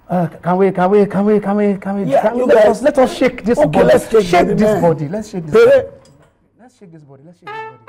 Let us shake this body. Let's shake this body. Let's shake this body. Let's shake this body. Let's shake this body.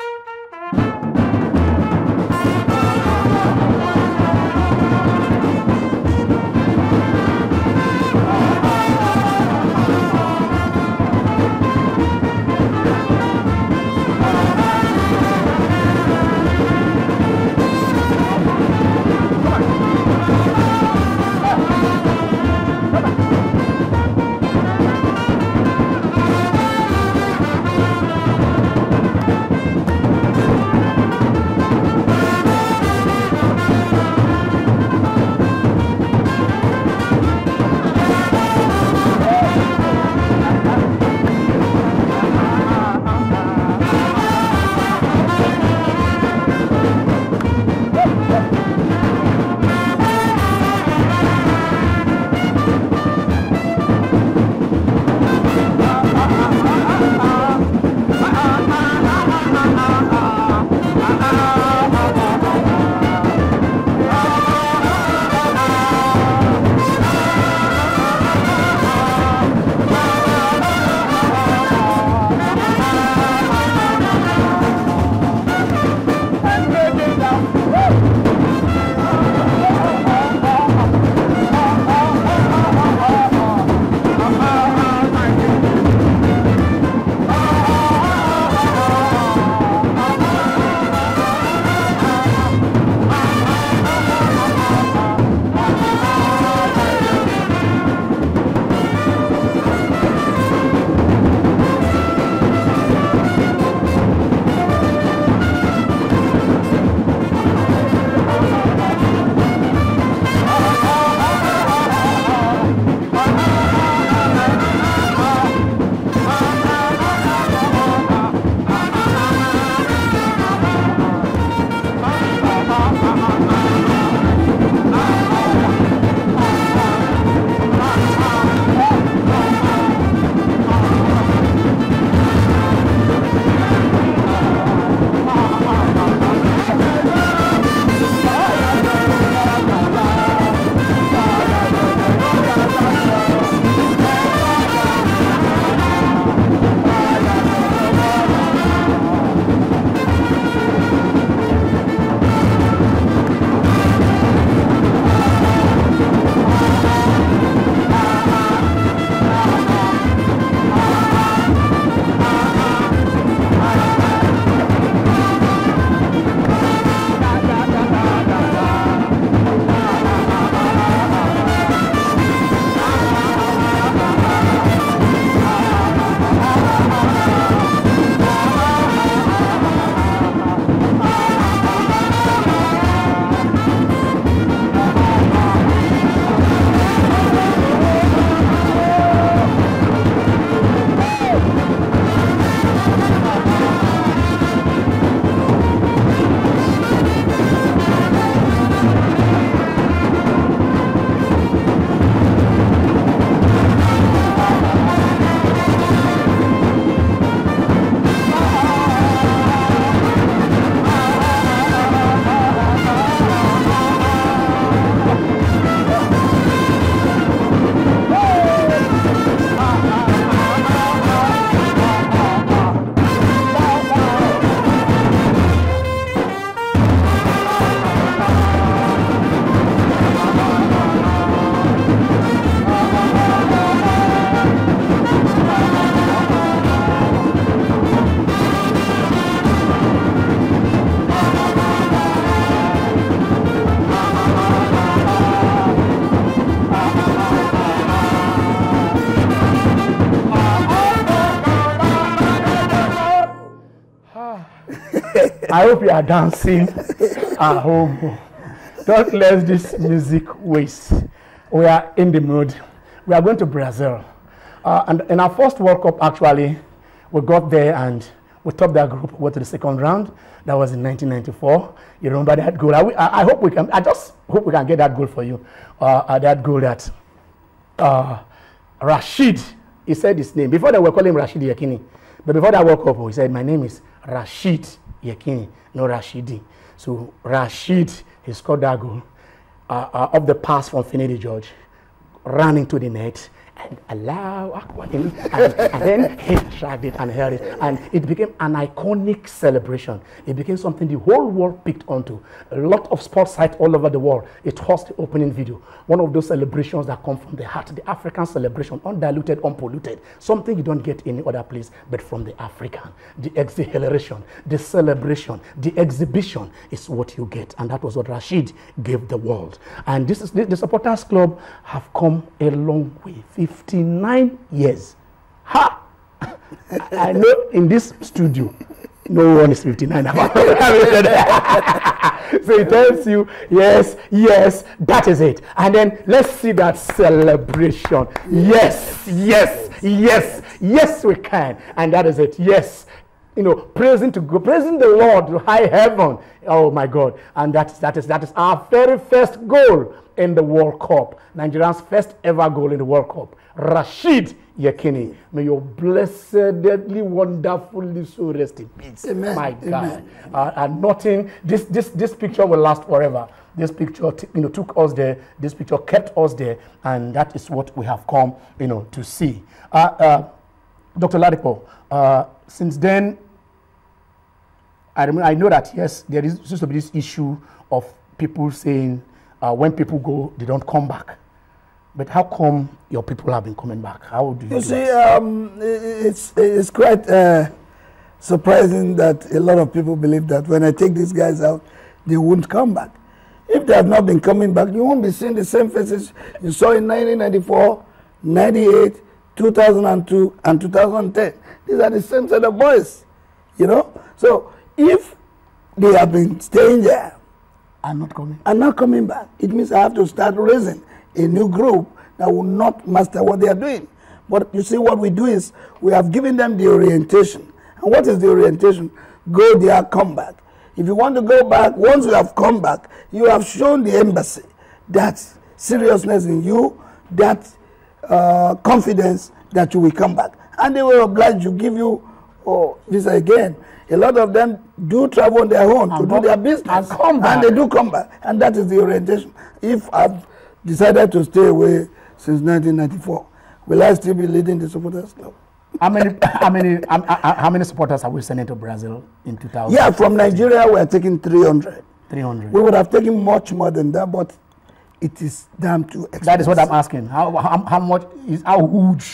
I hope you are dancing at home. Don't let this music waste. We are in the mood. We are going to Brazil. And in our first World Cup, actually, we got there and we topped that group, went to the second round. That was in 1994. You remember that goal? I hope we can. I just hope we can get that goal for you. That goal that Rashid, he said his name. Before they were calling him Rashid Yekini. But before that World Cup, he said, my name is Rashid Yekini, no Rashidi. So Rashid, he scored that goal of the pass from Finidi George. ran into the net, and Allahu Akbar, and then he dragged it and held it, and it became an iconic celebration. It became something the whole world picked onto. A lot of sports sites all over the world, it was the opening video. One of those celebrations that come from the heart, the African celebration, undiluted, unpolluted, something you don't get any other place but from the African. The exhilaration, the celebration, the exhibition is what you get, and that was what Rashid gave the world. And this is the Supporters Club have come a long way. 59 years. Ha! I know in this studio, no one is 59. So it tells you, yes, yes, that is it. And then let's see that celebration. Yes, yes, yes, yes, we can. And that is it. Yes. You know, praising to God, praising the Lord to high heaven. Oh my God. And that is our very first goal in the World Cup. Nigeria's first ever goal in the World Cup. Rashid Yekini. May your blessedly, wonderfully so rest in peace. Amen. My God. Amen. And nothing, this picture will last forever. This picture, took us there. This picture kept us there. And that is what we have come, to see. Dr. Ladipo, since then, I know that, yes, there seems to be this issue of people saying when people go, they don't come back. But how come your people have been coming back? How do you see, it's quite surprising that a lot of people believe that when I take these guys out, they won't come back. If they have not been coming back, you won't be seeing the same faces you saw in 1994, 98, 2002, and 2010. These are the same set of boys, So if they have been staying there and not coming back, it means I have to start raising a new group that will not master what they are doing. But you see, what we do is we have given them the orientation. And what is the orientation? Go there, come back. If you want to go back, once you have come back, you have shown the embassy that seriousness in you, that confidence that you will come back. And they will oblige you, give you visa again. A lot of them do travel on their own to do their business. And come back. And they do come back. And that is the orientation. If I've decided to stay away since 1994, will I still be leading the Supporters Club? How many supporters have we sent into Brazil in 2000? Yeah, from Nigeria we are taking 300. 300. We would have taken much more than that, but it is damn too expensive. That is what I'm asking. How much is how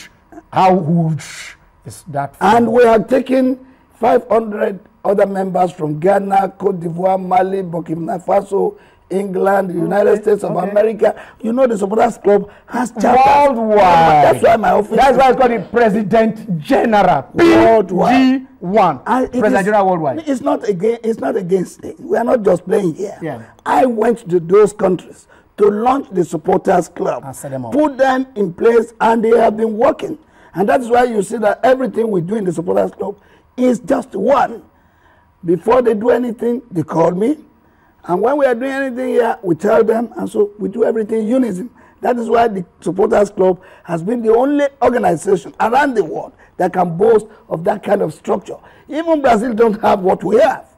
huge is that? And we have taken 500 other members from Ghana, Cote d'Ivoire, Mali, Burkina Faso, England, the United States of America. You know, the Supporters Club has chapters worldwide. That's why my office. That's why it's called the President General. Worldwide. G1. President General worldwide. It's not against it. We are not just playing here. Yeah. I went to those countries to launch the Supporters Club, and set them up. Put them in place, and they have been working. And that's why you see that everything we do in the Supporters Club is just one. Before they do anything, they call me. And when we are doing anything here, we tell them, and so we do everything in unison. That is why the Supporters Club has been the only organization around the world that can boast of that kind of structure. Even Brazil don't have what we have.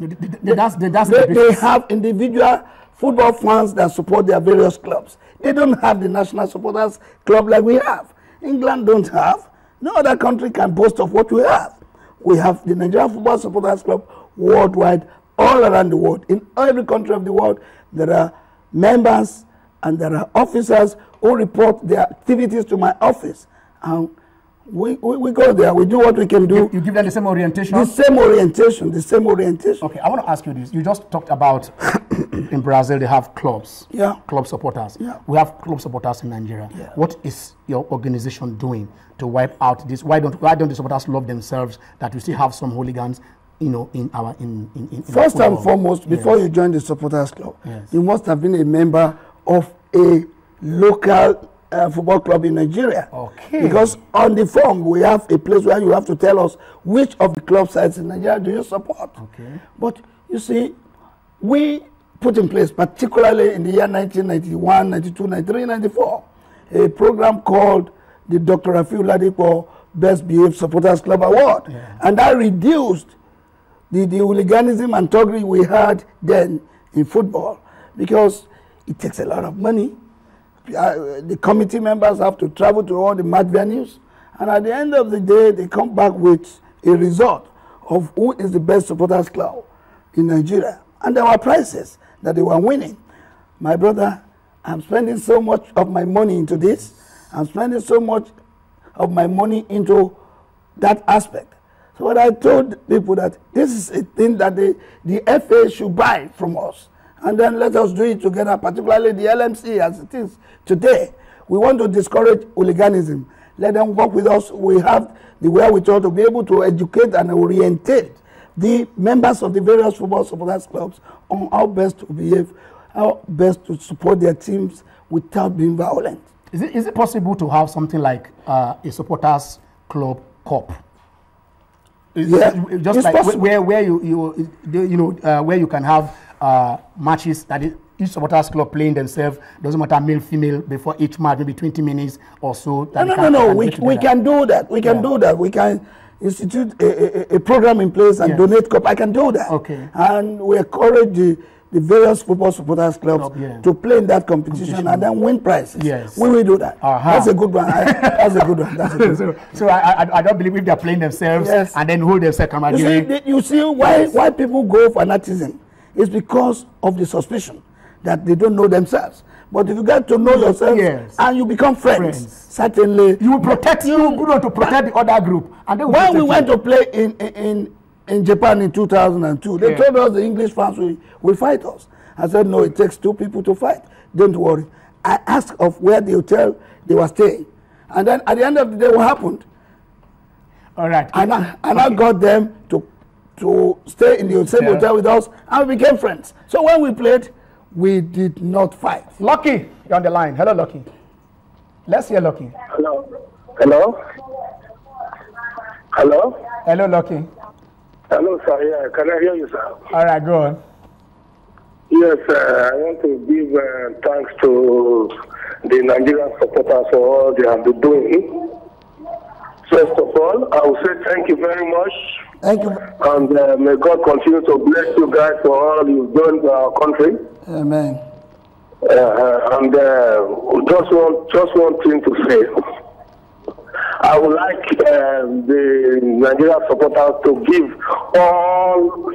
They have individual football fans that support their various clubs. They don't have the National Supporters Club like we have. England don't have. No other country can boast of what we have. We have the Nigerian Football Supporters Club worldwide, all around the world. In every country of the world, there are members and there are officers who report their activities to my office. And we go there, we do what we can do. You give them the same orientation? The same orientation. Okay, I want to ask you this. You just talked about in Brazil they have clubs. Yeah. Club supporters. Yeah. We have club supporters in Nigeria. Yeah. What is your organization doing to wipe out this? Why don't the supporters love themselves that we still have some hooligans, in our First and foremost, before you join the Supporters Club, you must have been a member of a local football club in Nigeria. Okay. Because on the form we have a place where you have to tell us which of the club sites in Nigeria do you support. Okay. But you see, we put in place, particularly in the year 1991, 92, 93, 94, a program called the Dr. Rafiu Ladipo Best Behaved Supporters Club Award. Yeah. And that reduced the hooliganism and thuggery we had then in football, because it takes a lot of money. the committee members have to travel to all the match venues, and at the end of the day, they come back with a result of who is the best supporters club in Nigeria. And there were prizes that they were winning. My brother, I'm spending so much of my money into this. I'm spending so much of my money into that aspect. So what I told people that this is a thing that the FA should buy from us. And then let us do it together, particularly the LMC as it is today. We want to discourage hooliganism. Let them work with us. We have the wherewithal to be able to educate and orientate the members of the various football supporters clubs on how best to behave, how best to support their teams without being violent. Is it possible to have something like a supporters club cup? Yeah, just it's like possible. where you can have matches that each supporters club playing themselves, doesn't matter male, female, before each match, maybe 20 minutes or so. No. We can do that. We can do that. We can institute a program in place and donate cup. I can do that. Okay. And we encourage the various football supporters clubs to play in that competition and then win prizes. Yes. We will do that. That's a good one. That's a good one. That's a good one. So I don't believe if they're playing themselves and then hold themselves. You see why people go fanaticism? It's because of the suspicion that they don't know themselves. But if you get to know yourself and you become friends, certainly you will protect you want to protect the other group. And then when we went to play in Japan in 2002, they told us the English fans will fight us. I said, no, it takes two people to fight. Don't worry. I asked of where the hotel they were staying. And then at the end of the day, what happened? All right. And I got them to stay in the same hotel with us, and we became friends. So when we played, we did not fight. Lucky, you're on the line. Hello, Lucky. Let's hear Lucky. Hello. Hello. Hello. Hello, Lucky. Hello, sir. Yeah, can I hear you, sir? All right, go on. Yes, I want to give thanks to the Nigerian supporters for all they have been doing. First of all, I will say thank you very much. Thank you. And may God continue to bless you guys for all you've done to our country. Amen. And just one thing to say. I would like the Nigerian supporters to give all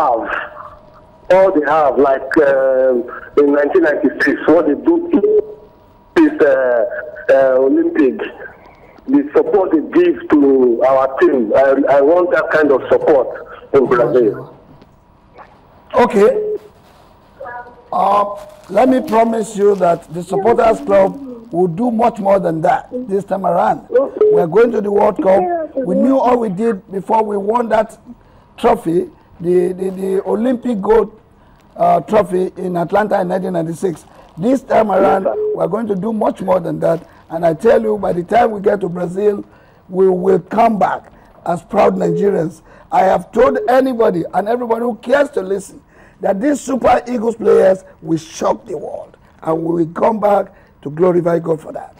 they have, like in 1996, what they do is Olympic. The support they give to our team. I want that kind of support in Brazil. Okay. Let me promise you that the supporters club will do much more than that this time around. We are going to the World Cup. We knew all we did before we won that trophy, the Olympic gold trophy in Atlanta in 1996. This time around, we are going to do much more than that. And I tell you, by the time we get to Brazil, we will come back as proud Nigerians. I have told anybody and everybody who cares to listen that these Super Eagles players will shock the world. And we will come back to glorify God for that.